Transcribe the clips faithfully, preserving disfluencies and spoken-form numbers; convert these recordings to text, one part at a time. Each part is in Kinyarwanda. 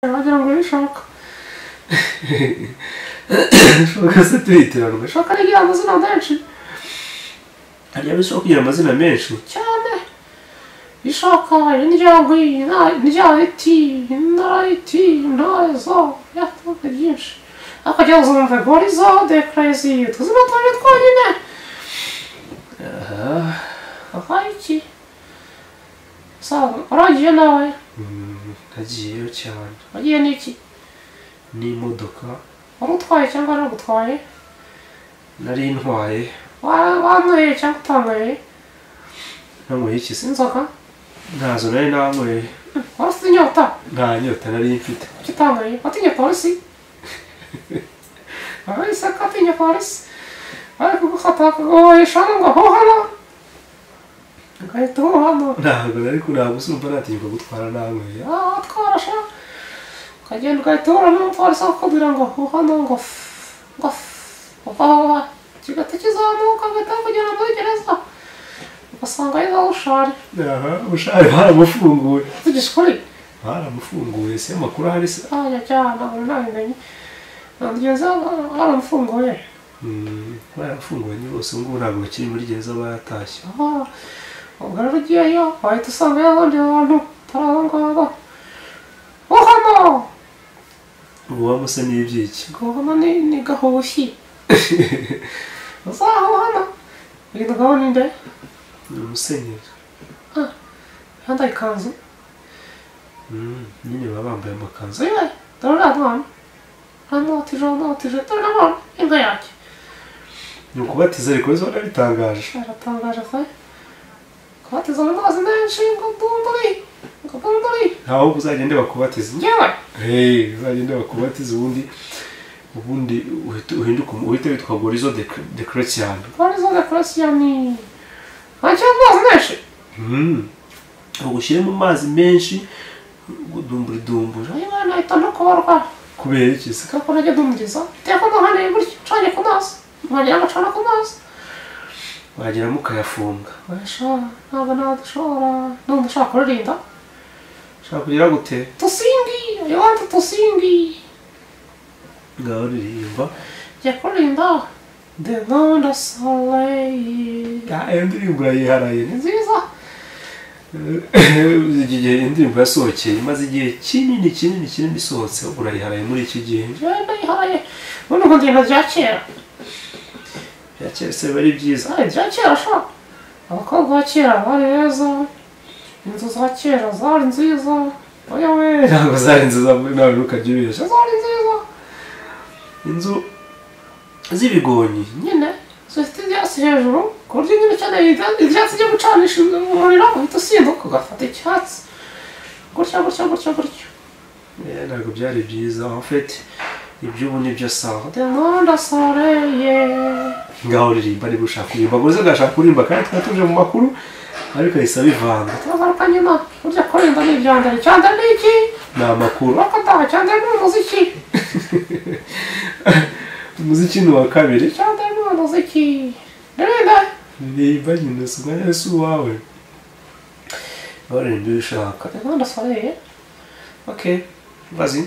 wagira ngo bishaka shoka se twitirana shoka rigira amazina menshi hariya bishoboka kugira amazina menshi cyane ishoka indyagwi indyagiti inarayiti intazo yatuka byinshi akajya uzumva golizo de crazy tuzina twaje twonyine aha aha iki sawa uragiye nawe nagiyeyo cyane wagiye n'iki n'imodoka wari utwaye cyangwa nari gutwaye nari ntwaye wanyweye cyangwa utanyweye nanyweye iki se inzoga ntazo nari nanyweye wari ufite inyota nta nyota nari mfite kuki utanyweye watinye polisi polisi akatinye polisi bari kugufata akaguhoyesha ngo ho hano ugahita ho hano ntabwo nari ntabwo usumva natinyuka gutwara nanyweye ah watwara sha ukagenda ugahita uhura n'umupolisi akakubwira ngo ho hano ngo ngo ngo kigahita kizamuka agahita kugera muri gereza ugasanga ari nawe ushari aha ushari baramufunguye tugisha ukuri baramufunguye se amakuru ahari se ah yajyana ntabwo nabimenye gereza baramufunguye baramufunguye ni bose ngubu ntabwo bakiri muri gereza baratashye ubwo rero ugiyeyo wahita usangayo abandi bantu atari abo ngabo ho hano ubu wamuse n'ibyiki ngo hano ni gahushyi uzaho hano wita gaho ninde ni umusenyeri ah yambaye ikanzu nyine baba bambaye amakanzu yewe dore uriya mwana hano tije hano tije dore n'abana inka yake ni ukubatiza ariko bizo bitangaje aratangaje fe kubatiza mu mazi menshi ngo bumburi ngo bumburi ntaho uzagende bakubatiza njyewe hey uzagende bakubatiza ubundi ubundi uhinduka uhita witwa golizo de Christian golizo de Christian acha amazi menshi mm ugushyire mu mazi menshi gudumburi dumburi ayo bana itano korwa kubera iki se kako najya dumugeza teko no hane buri cyane ku mazi mwajya amacana ku mazi wagira mukayafunga washa ntabwo nadashobora none ushaka kuririnda ushaka kugira gute tusingi I want to sing ngaho ririmba jya kurinda de nonda soleil ya indirimbo yiharaye ni nziza igihe indirimbo yasohokeye imaze igihe kinini kinini kinini isohotse urayiharaye muri iki gihe njyewe ndayiharaye none ngo ndinda bya kera bya kera se bari byiza bya kera sha abakobwa ba kera bari beza inzu za kera zari nziza oya we ntabwo zari nziza nawe ntukajya ubeshya zari nziza inzu z'ibigonyi nyine zifite ibyatsi hejuru ku buryo nyine ukeneye ibyatsi byo gucanisha umuriro uhita usimbuka ugafata icyatsi gutya gutya gutya gutya ntabwo byari byiza en fait iby'ubu nibyo sawa de monde soreye ngaho ririmba niba ushaka kuririmba ngo uze ugashaka kuririmba kandi tukaba tuje mu makuru ariko ahise abivanga turagaruka nyuma burya kurinda ni ibyandari icyandari ni iki ni amakuru bakataha icyandari ni umuziki umuziki ni uwa kabiri icyandari ni umuziki ririnda ririmba nyine si umwanya wese uwawe ngaho ririmba iyo ushaka de monde soreye ok vas-y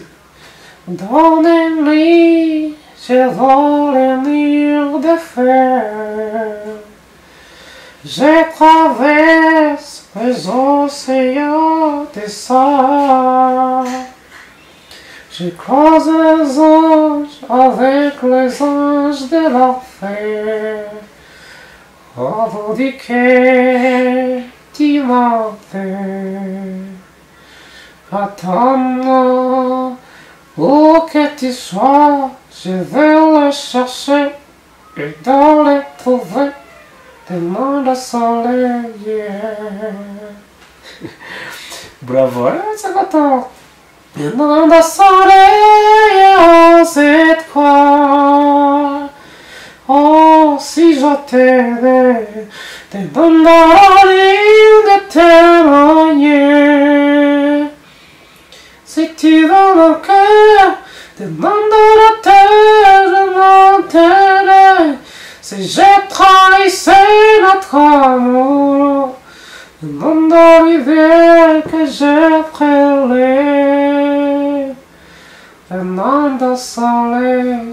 donnez-lui je vole les murs de fer. Je traverse les océans des sables. Je croise les anges avec les anges de l'enfer. Au bout du quai du matin, attends-moi. Où que tu sois, je vais le chercher et dans le trouver des mondes soleil. Bravo, c'est content. Des mondes soleil, c'est quoi? Oh, si je t'aimais, des mondes de témoigner. Si tu veux mon cœur, demande la terre, je m'enterrai. Si j'ai trahi notre amour, demande l'hiver que j'ai frêlé. Fernando Sole,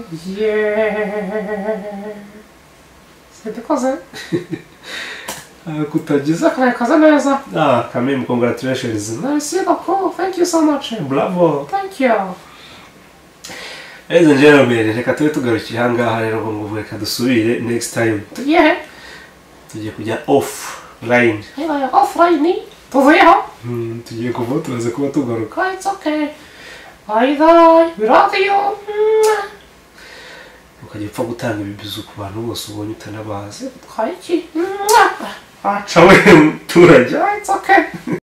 yeah. Sente cosa? Kutagiza kayakaza neza. Ah, Kamim, congratulations. Merci beaucoup. Thank you so much. Bravo. Thank you. Ladies and gentlemen, reka tube tugarukira aha ngaha rero ngo nguvuye kadusubire next time. Tugiye tugiye kujya off line. Hey, off line. Tuvuyeho. Hmm, tugiye kuva turaza kuba tugaruka. It's okay. Bye bye. We love you. Ukajya upfa gutanga ibibizu ku bantu bose ubonye utanabazi. Twayiki. Ah, chawe turajya. It's okay.